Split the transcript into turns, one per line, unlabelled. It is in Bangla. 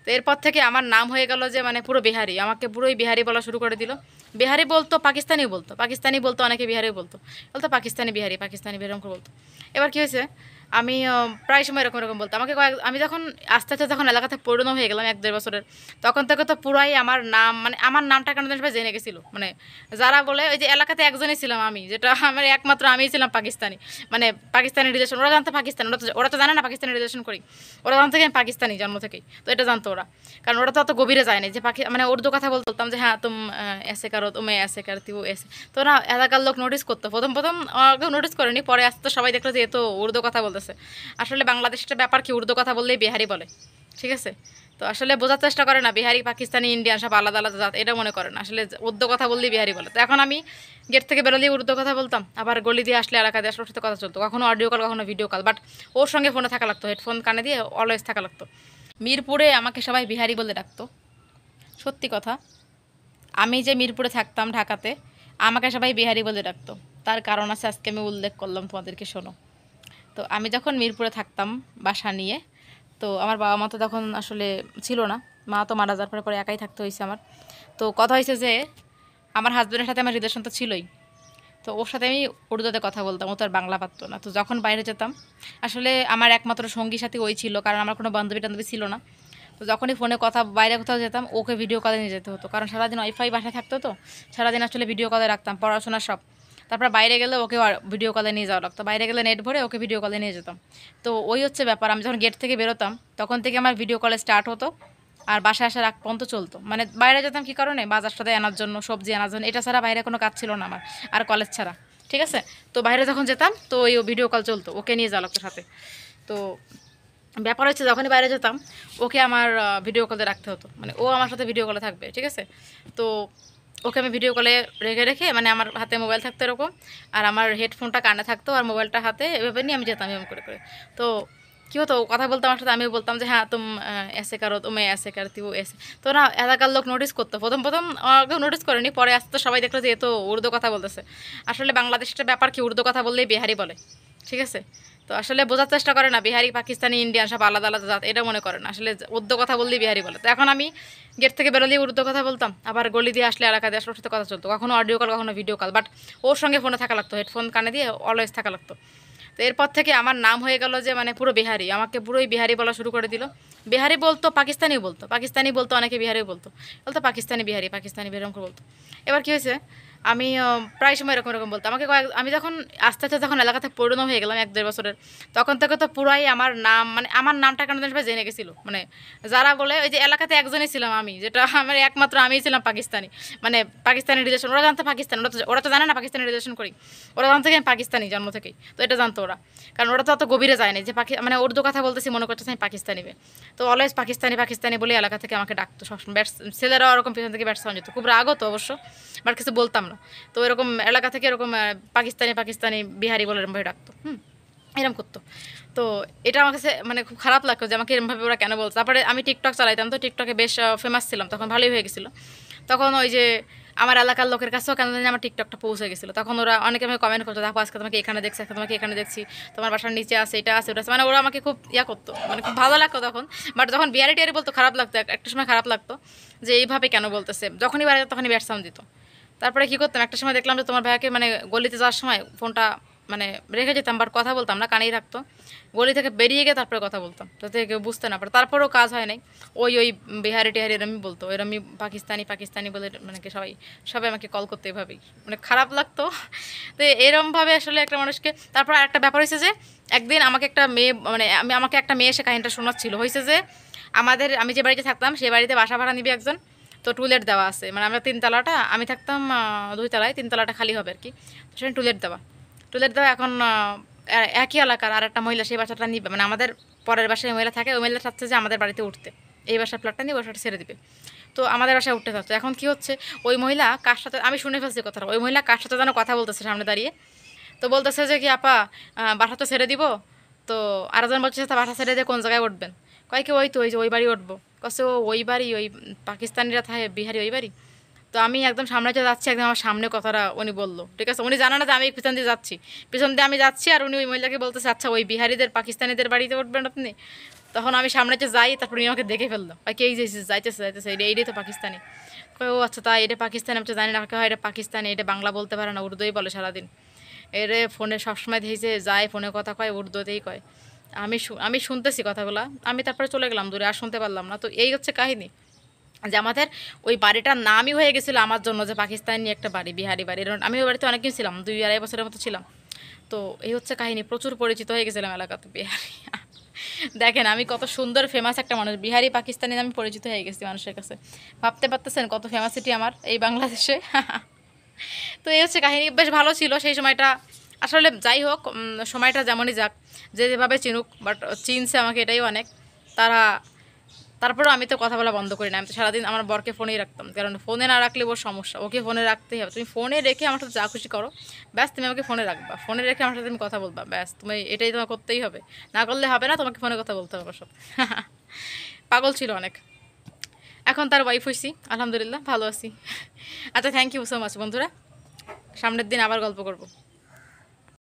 তো এরপর থেকে আমার নাম হয়ে গেল যে মানে পুরো বিহারি, আমাকে পুরোই বিহারি বলা শুরু করে দিল। বিহারি বলতো, পাকিস্তানি বলতো, অনেকে বিহারি বলতো, বলতো পাকিস্তানি বিহারি, পাকিস্তানি বিহারি এরকম করে বলতো। এবার কী হয়েছে, আমি প্রায় সময় এরকম এরকম বলতাম। আমাকে আমি যখন আস্তে আস্তে যখন এলাকাতে পরিণত হয়ে গেলাম 1-1.5 বছরের, তখন থেকে তো পুরাই আমার নাম, মানে আমার নামটা কেন জানি সবাই জেনে গেছিলো। মানে যারা বলে ওই যে এলাকাতে একজনই ছিলাম আমি, যেটা আমার একমাত্র আমিই ছিলাম পাকিস্তানি, মানে পাকিস্তানি রিলেশন। ওরা জানতো পাকিস্তানি, ওরা তো জানে না পাকিস্তানি রিলেশন করি, ওরা জানতো কি আমি পাকিস্তানি জন্ম থেকেই, তো এটা জানতো ওরা। কারণ ওরা তো অত গভীরে যায়নি যে মানে উর্দু কথা বলতাম যে হ্যাঁ তুম এসে কারো, তুমি এসে করতি ও এসে। তো ওরা এলাকার লোক নোটিস করতো, প্রথম প্রথম কেউ নোটিস করেনি, পরে আসতে তো সবাই দেখলো যে এ তো উর্দু কথা বলতেছে। আসলে বাংলাদেশের ব্যাপার কি, উর্দু কথা বললেই বিহারি বলে, ঠিক আছে। তো আসলে বোঝার চেষ্টা করে না, বিহারি পাকিস্তানি ইন্ডিয়ান সব আলাদা আলাদা জাত, এটা মনে করে না। আসলে উর্দু কথা বললেই বিহারি বলে। তো এখন আমি গেট থেকে বেরোলেই উর্দু কথা বলতাম, আবার গলি দিয়ে আসলে এলাকা দিয়ে আসলে ওর সাথে কথা চলতো, কখনো অডিও কল কখনো ভিডিও কল, বাট ওর সঙ্গে ফোনে থাকা লাগতো, হেডফোন কানে দিয়ে অলওয়েজ থাকা লাগতো। মিরপুরে আমাকে সবাই বিহারি বলে ডাকতো, সত্যি কথা। আমি যে মিরপুরে থাকতাম ঢাকাতে, আমাকে সবাই বিহারি বলে ডাকতো। তার কারণ আছে, আজকে আমি উল্লেখ করলাম তোমাদেরকে, শোনো। তো আমি যখন মিরপুরে থাকতাম বাসা নিয়ে, তো আমার বাবা মা তো তখন আসলে ছিল না, মা তো মারা যাওয়ার পরে পরে একাই থাকতে হয়েছে আমার। তো কথা হয়েছে যে আমার হাজব্যান্ডের সাথে আমার রিলেশন তো ছিলই, তো ওর সাথে আমি উর্দুতে কথা বলতাম, ও তো আর বাংলা পারতো না। তো যখন বাইরে যেতাম, আসলে আমার একমাত্র সঙ্গী সাথী ওই ছিল, কারণ আমার কোনো বান্ধবী টান্ধবী ছিল না। তো যখনই ফোনে কথা, বাইরে কোথাও যেতাম, ওকে ভিডিও কলে নিয়ে যেতে হতো, কারণ সারাদিন ওয়াইফাই বাসায় থাকতো, তো সারাদিন আসলে ভিডিও কলে রাখতাম পড়াশোনা সব। তারপর বাইরে গেলে ওকে ভিডিও কলে নিয়ে যাওয়া লাগতো, বাইরে গেলে নেট ভরে ওকে ভিডিও কলে নিয়ে যেতাম। তো ওই হচ্ছে ব্যাপার, আমি যখন গেট থেকে বেরোতাম তখন থেকে আমার ভিডিও কলে স্টার্ট হতো, আর বাসায় আসার আগ পর্যন্ত চলতো। মানে বাইরে যেতাম কী কারণে, বাজার সাথে আনার জন্য, সবজি আনার জন্য, এটা ছাড়া বাইরে কোনো কাজ ছিল না আমার, আর কলেজ ছাড়া, ঠিক আছে। তো বাইরে যখন যেতাম তো ওই ভিডিও কল চলতো, ওকে নিয়ে যাওয়া লাগতো সাথে। তো ব্যাপার হচ্ছে যখনই বাইরে যেতাম ওকে আমার ভিডিও কলে রাখতে হতো, মানে ও আমার সাথে ভিডিও কলে থাকবে, ঠিক আছে। তো ওকে আমি ভিডিও কলে রেখে রেখে, মানে আমার হাতে মোবাইল থাকতো এরকম, আর আমার হেডফোনটা কানে থাকতো, আর মোবাইলটা হাতে, এভাবে নিয়ে আমি যেতাম এরকম করে করে। তো কী হতো, কথা বলতাম আমার সাথে, আমিও বলতাম যে হ্যাঁ তুম এসে কারো, তুমি এসে করতি ও এসে। তো না এলাকার লোক নোটিস করতো, প্রথম প্রথম কেউ নোটিস করেনি, পরে আসতে তো সবাই দেখলো যে এ তো উর্দু কথা বলতেছে। আসলে বাংলাদেশের ব্যাপার কি, উর্দু কথা বললেই বিহারি বলে, ঠিক আছে। তো আসলে বোঝার চেষ্টা করে না, বিহারি পাকিস্তানি ইন্ডিয়ান সব আলাদা আলাদা জাত, এটা মনে করে না। আসলে উর্দু কথা বললেই বিহারি বলে। তো এখন আমি গেট থেকে বেরোলেই উর্দু কথা বলতাম, আবার গলি দিয়ে আসলে এলাকা দিয়ে আসলে ওর সাথে কথা চলতো, কখনো অডিও কল কখনো ভিডিও কল, বাট ওর সঙ্গে ফোনে থাকা লাগতো, হেডফোন কানে দিয়ে অলওয়েজ থাকা লাগতো। তো এরপর থেকে আমার নাম হয়ে গেল যে মানে পুরো বিহারি, আমাকে পুরোই বিহারি বলা শুরু করে দিল। বিহারি বলতো, পাকিস্তানি বলতো, অনেকে বিহারি বলতো, বলতো পাকিস্তানি বিহারি, পাকিস্তানি বিহারি এরকম করে বলতো। এবার কী হয়েছে, আমি প্রায় সময় এরকম এরকম বলতাম। আমি যখন আস্তে আস্তে যখন এলাকাতে পরিণত হয়ে গেলাম 1-1.5 বছরের, তখন থেকে তো পুরাই আমার নাম, মানে আমার নামটা কেন জানি সবাই জেনে গেছিলো। মানে যারা বলে ওই যে এলাকাতে একজনই ছিলাম আমি, যেটা আমার একমাত্র আমিই ছিলাম পাকিস্তানি, মানে পাকিস্তানি রিলেশন। ওরা জানতো পাকিস্তানি, ওরা তো জানে না পাকিস্তানি রিলেশন করি, ওরা জানতো কি আমি পাকিস্তানি জন্ম থেকেই, তো এটা জানতো ওরা। কারণ ওরা তো অত গভীরে যায়নি যে মানে উর্দু কথা বলতেছি মনে করতেছে আমি পাকিস্তানি মেয়ে। তো অলওয়েজ পাকিস্তানি পাকিস্তানি বলে এলাকা থেকে আমাকে ডাকতো সবসময়। ছেলেরাও ওরকম পিছন থেকে ব্যাটস যেত, খুব রাগ হতো অবশ্য, বাট কিছু বলতাম না। তো এরকম এলাকা থেকে এরকম পাকিস্তানি বিহারি বলে এরমভাবে ডাকতো, এরম করতো। তো এটা আমার কাছে মানে খুব খারাপ লাগতো যে আমাকে এরমভাবে ওরা কেন বলতো। তারপরে আমি টিকটক চালাইতাম, তো টিকটকে বেশ ফেমাস ছিলাম, তখন ভালোই হয়ে গেছিলো। তখন ওই যে আমার এলাকার লোকের কাছেও কেন জানি আমার টিকটকটা পৌঁছে গেছিলো। তখন ওরা অনেকে আমাকে কমেন্ট করতো, দেখো আজকে তোমাকে এখানে দেখছি, আজকে তোমাকে এখানে দেখছি, তোমার বাসার নিচে আছে, এটা আছে, ওটা আছে, মানে ওরা আমাকে খুব করতো, মানে খুব ভালো লাগতো তখন। বাট যখন বিহারি টিয়ারি বলতো খারাপ লাগতো, একটা সময় খারাপ লাগতো যে এইভাবে কেন বলতেছে। যখনই বাইরে তখনই ব্যাড সাউন্ড দিত। তারপরে কী করতাম, একটা সময় দেখলাম যে তোমার ভাইয়াকে, মানে গলিতে যাওয়ার সময় ফোনটা মানে রেখে যেতাম, বাট কথা বলতাম না, কানেই রাখতো। গলি থেকে বেরিয়ে গিয়ে তারপরে কথা বলতাম, যাতে কেউ বুঝতে না পারে। তারপরেও কাজ হয় নাই, ওই বিহারি টিহারি এরমই বলতো, এরমই পাকিস্তানি বলে, মানে কি সবাই আমাকে কল করতে এভাবেই, মানে খারাপ লাগতো। তো এরমভাবে আসলে একটা মানুষকে। তারপর আরেকটা ব্যাপার হয়েছে যে একদিন আমাকে একটা মেয়ে, মানে আমাকে একটা মেয়ে এসে কাহিনীটা শোনাচ্ছিল। হয়েছে যে আমি যে বাড়িতে থাকতাম সেই বাড়িতে বাসা ভাড়া নিবে একজন, তো টুলেট দেওয়া আছে, মানে আমরা 3 তলাটা, আমি থাকতাম 2 তলায়, 3 তলাটা খালি হবে আর কি। তো সেখানে টুলেট দেওয়া। এখন একই এলাকার আর একটা মহিলা সেই বাসাটা নিবে, মানে আমাদের পরের বাসায় মহিলা থাকে, ওই মহিলা চাচ্ছে যে আমাদের বাড়িতে উঠতে, এই বাসার ফ্ল্যাটটা নিয়ে বাসাটা ছেড়ে দিবে। তো আমাদের বাসায় উঠতে থাকতো। এখন কি হচ্ছে, ওই মহিলা কার সাথে, আমি শুনে ফেলছি কথাটা, ওই মহিলা কার সাথে যেন কথা বলতেছে সামনে দাঁড়িয়ে। তো বলতেছে যে কি আপা, বাসা তো ছেড়ে দিব। তো আরেকজন বলছে বাসা ছেড়ে দিয়ে কোন জায়গায় উঠবেন, কয় কি ওই তো ওই বাড়ি উঠবো। কছে ও ওই বাড়ি, ওই পাকিস্তানিরা থাকে বিহারি ওই বাড়ি। তো আমি একদম সামনে যাচ্ছি, একদম আমার সামনে কথাটা উনি বললো, ঠিক আছে। উনি জানা না যে আমি পিছন দিয়ে যাচ্ছি, পিছন দিয়ে আমি যাচ্ছি, আর উনি ওই মহিলাকে বলতেছে আচ্ছা ওই বিহারিদের পাকিস্তানিদের বাড়িতে উঠবেন আপনি। তখন আমি সামনে যে যাই, তারপর উনি আমাকে দেখে ফেললো, কে যাইতেছে এইটাই তো পাকিস্তানি। ও আচ্ছা তাই, এটা পাকিস্তানি, আমি তো জানি না। হয় এটা পাকিস্তানি, এটা বাংলা বলতে পারে না, উর্দুই বলে সারাদিন। এরে ফোনে সবসময় দেখেছে যায়, ফোনে কথা কয় উর্দুতেই কয়। আমি শুনতেছি কথাগুলা, আমি তারপরে চলে গেলাম দূরে, আর শুনতে পারলাম না। তো এই হচ্ছে কাহিনী, যে আমাদের ওই বাড়িটার নামই হয়ে গেছিলো আমার জন্য, যে পাকিস্তানি একটা বাড়ি, বিহারি বাড়ি। আমি ওই বাড়িতে অনেকদিন ছিলাম, 2-2.5 বছরের মতো ছিলাম। তো এই হচ্ছে কাহিনী, প্রচুর পরিচিত হয়ে গেছিলাম এলাকাতে বিহারি। দেখেন আমি কত সুন্দর ফেমাস একটা মানুষ, বিহারি পাকিস্তানি আমি পরিচিত হয়ে গেছি মানুষের কাছে। ভাবতে পারতেছেন কত ফেমাসিটি আমার এই বাংলাদেশে। তো এই হচ্ছে কাহিনী, বেশ ভালো ছিল সেই সময়টা। আসলে যাই হোক, সময়টা যেমনই যাক, যে যেভাবে চিনুক, বাট চিনছে আমাকে, এটাই অনেক। তারা তারপরেও আমি তো কথা বলা বন্ধ করি না, আমি তো সারাদিন আমার বরকে ফোনেই রাখতাম, কারণ ফোনে না রাখলে ওর সমস্যা, ওকে ফোনে রাখতেই হবে। তুমি ফোনে রেখে আমার সাথে যা খুশি করো, ব্যাস তুমি আমাকে ফোনে রাখবা, ফোনে রেখে আমার সাথে তুমি কথা বলবা, ব্যাস তুমি এটাই তোমার করতেই হবে, না করলে হবে না, তোমাকে ফোনে কথা বলতে হবে ওর সাথে। পাগল ছিল অনেক। এখন তার ওয়াইফ হয়েছি, আলহামদুলিল্লাহ ভালো আছি। আচ্ছা, থ্যাংক ইউ সো মাচ বন্ধুরা, সামনের দিন আবার গল্প করবো।